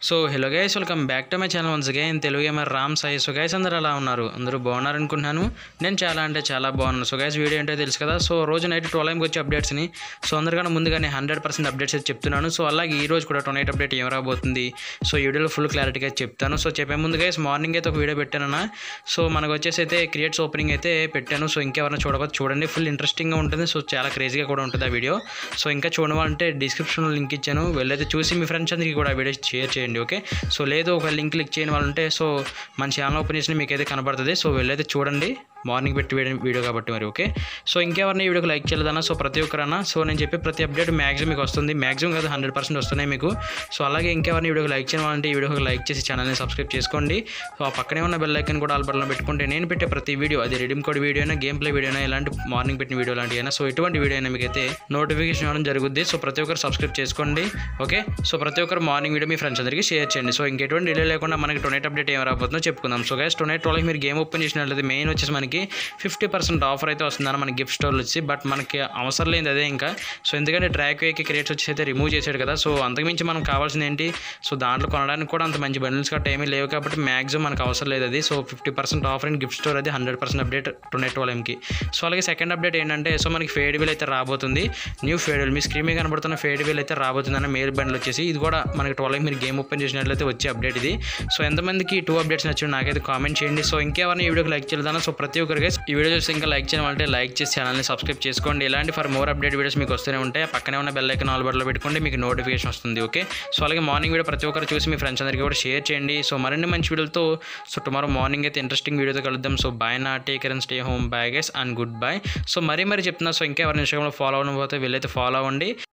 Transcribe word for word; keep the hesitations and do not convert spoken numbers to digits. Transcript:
So hello guys, welcome back to my channel once again Telugu gamer Ram Sai. So guys అందరూ ఎలా ఉన్నారు? అందరూ బాగున్నారు అనుకుంటున్నాను. నేను చాలా అంటే చాలా బాగున్నాను. సో గైస్ వీడియో ఏంటో తెలుసు కదా. సో రోజు నైట్ ట్వెల్వ్ ఎంకి వచ్చే అప్డేట్స్ని సో అందరికన్నా ముందుగానే హండ్రెడ్ పర్సెంట్ అప్డేట్స్ అయితే చెప్తున్నాను. సో అలాగే ఈ రోజు కూడా ట్వంటీ ఎయిట్ అప్డేట్ ఏం రాబోతుంది సో ఈ వీడియోలో ఫుల్ క్లారిటీగా చెప్తాను. సో చెప్పే ముందు గైస్ మార్నింగ్ అయితే ఒక వీడియో పెట్టానన్నా. సో మనకు వచ్చేసి అయితే క్రియేట్స్ ఓపెనింగ్ అయితే పెట్టాను. సో ఇంకెవరైనా చూడకపోతే చూడండి, ఫుల్ ఇంట్రెస్టింగ్గా ఉంటుంది. సో చాలా క్రేజీగా కూడా ఉంటుంది ఆ వీడియో. సో ఇంకా చూడవాలంటే డిస్క్రిప్షన్లో లింక్ ఇచ్చాను, వెళ్ళైతే చూసి మీ ఫ్రెండ్స్ అందరికీ కూడా ఆ వీడియో షేర్ చేయండి. ఓకే, సో లేదు ఒక లింక్ క్లిక్ చేయని వాళ్ళు ఉంటే సో మన ఛానల్ ఓపెన్ చేసి మీకు అయితే కనబడుతుంది. సో వెళ్ళైతే చూడండి, మార్నింగ్ పెట్టి వీడియో కాబట్టి మరి. ఓకే, సో ఇంకెవరిని ఈ వీడియోకి లైక్ చేయలేదన్నా సో ప్రతి ఒక్కరన్నా సో నేను చెప్పే ప్రతి అప్డేట్ మ్యాక్సిమం మీకు వస్తుంది. మ్యాక్సిమం కాదు హండ్రెడ్ పర్సెంట్ వస్తున్నాయి మీకు. సో అలాగే ఇంకెవరిని ఈ వీడియోకి లైక్ చేయాలంటే ఈ వీడియోకి లైక్ చేసి ఛానల్ని సబ్స్క్రైబ్ చేసుకోండి. సో ఆ పక్కనే ఉన్న బెల్ ఐకాన్ కూడా ఆల్ బటన్లో పెట్టుకుంటే నేను పెట్టే ప్రతి వీడియో, అది రెడీమ్ కోడ్ వీడియో అయినా గేమ్ ప్లే వీడియో అయినా ఇలాంటి మార్నింగ్ పెట్టిన వీడియో లాంటివి అయినా సో ఎటువంటి వీడియో అయినా మీకు అయితే నోటిఫికేషన్ ఇవ్వడం జరుగుద్ది. సో ప్రతి ఒక్కరు సబ్స్క్రైబ్ చేసుకోండి. ఓకే, సో ప్రతి ఒక్కరు మార్నింగ్ వీడియో మీ ఫ్రెండ్స్ అందరికీ షేర్ చేయండి. సో ఇంకెటువంటి డిలే లేకుండా మనకి టొనైట్ అప్డేట్ ఏం రాబోతుందో చెప్పుకుందాం. సో గైస్ టొనైట్ ట్వెల్వ్కి మీరు గేమ్ ఓపెన్ చేసినట్లయితే మెయిన్ వచ్చేసి మనకి ఫిఫ్టీ పర్సెంట్ ఆఫర్ అయితే వస్తుందని మనకి గిఫ్ట్ స్టోర్లు వచ్చి, బట్ మనకి అవసరం లేదు అదే ఇంకా. సో ఎందుకంటే ట్రాక్ వేకి క్రియేట్స్ వచ్చి అయితే రిమూవ్ చేశాడు కదా. సో అంతకుమించి మనకు కావాల్సింది ఏంటి, సో దాంట్లో కొనడానికి కూడా అంత మంచి బండిల్స్ కట్ట ఏమీ లేవు కాబట్టి మ్యాక్సిమం మనకు అవసరం లేదు అది. So fifty percent offer and gift store అది హండ్రెడ్ పర్సెంట్ అప్డేట్ టొనైట్ ట్వెల్వ్కి. సో అలాగే సెకండ్ అప్డేట్ ఏంటంటే సో మనకి ఫేడ్ వీల్ అయితే రాబోతుంది. న్యూ ఫేడ్ వీల్ మీ స్క్రీన్ మీద కనబడుతున్న ఫేడ్ వీల్ అయితే రాబోతుందన్న మేల్ బండిల్ వచ్చేసి ఇది కూడా మనకి ట్వెల్వ్కి మీరు గేమ్ ఓపెన్ చేసినట్లయితే వచ్చే అప్డేట్ ఇది. సో ఎంతమందికి టూ అప్డేట్స్ నచ్చింది నాకైతే కామెంట్ చేయండి. సో ఇంకెవరిని ఈ వీడియోకి లైక్ చేయలేదన్నా సో ప్రతి ఒక్కరికి ఈ వీడియో చూసి ఇంకా లైక్ చేయాలంటే లైక్ చేసి ఛానల్ని సబ్స్క్రైబ్ చేసుకోండి. ఇలాంటి ఫర్ మోర్ అప్డేట్ వీడియోస్ మీకు వస్తూనే ఉంటాయి. పక్కనే ఉన్న బెల్ ఐకాన్ ఆల్ బటన్లో పెట్టుకోండి, మీకు నోటిఫికేషన్ వస్తుంది. ఓకే, సో అలాగే మార్నింగ్ వీడియో ప్రతి ఒక్కరు చూసి మీ ఫ్రెండ్స్ అందరికీ కూడా షేర్ చేయండి. సో మరిన్ని మంచి వీడియోలతో సో టుమారో మార్నింగ్ అయితే ఇంట్రెస్టింగ్ వీడియోతో కలుద్దాం. సో బాయ్ నా, take care and stay home, bye guys and good bye. So మరీ మరీ చెప్తున్నా, సో ఇంకా ఎవరైనా ఇన్స్టాగ్రామ్లో ఫాలో అవ్వకపోతే వీళ్ళైతే ఫాలో అవ్వండి.